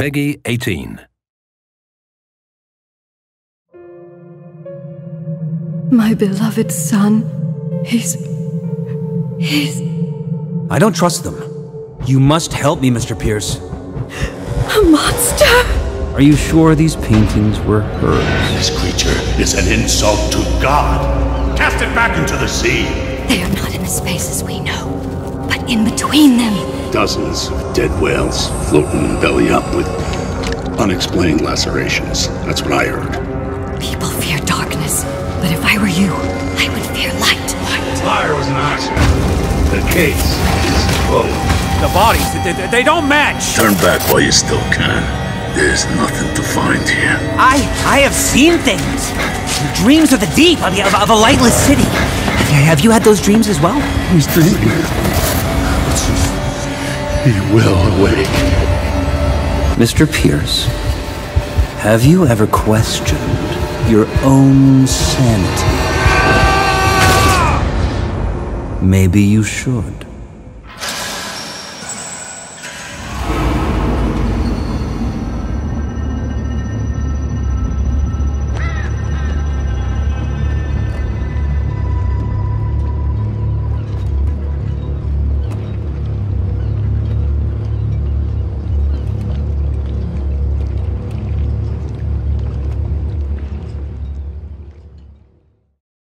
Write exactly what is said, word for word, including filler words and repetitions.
Peggy eighteen. My beloved son, he's... he's... I don't trust them. You must help me, Mister Pierce. a monster! Are you sure these paintings were hers? This creature is an insult to God. Cast it back into the sea. They are not in the spaces we know, but in between them. Dozens of dead whales floating belly up with unexplained lacerations. That's what I heard. People fear darkness, but if I were you, I would fear light. Fire was an accident. The case is closed. The bodies, they, they don't match! Turn back while you still can. There's nothing to find here. I I have seen things. Dreams of the deep, of, of, of a lightless city. Have you had those dreams as well? He's dreaming. He will awake. Mister Pierce, have you ever questioned your own sanity? Maybe you should.